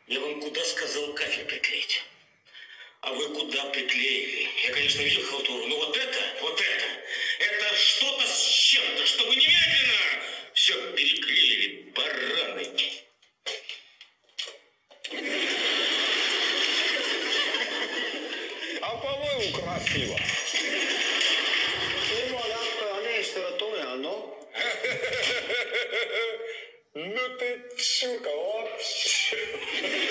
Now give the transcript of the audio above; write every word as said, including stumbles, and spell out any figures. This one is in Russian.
Я вам куда сказал кафель приклеить? А вы куда приклеили? Я, конечно, видел халтуру, но вот это, вот это, это что-то с чем-то, чтобы немедленно все переклеили, бараны. А по-моему, красиво. Ну ты чурка вообще.